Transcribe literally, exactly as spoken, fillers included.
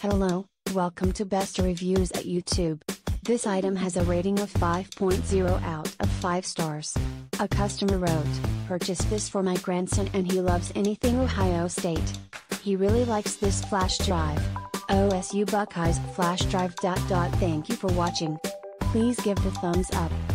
Hello, welcome to Best Reviews at YouTube. This item has a rating of five point zero out of five stars. A customer wrote, "Purchased this for my grandson and he loves anything Ohio State. He really likes this flash drive. O S U Buckeyes flash drive. Thank you for watching. Please give the thumbs up.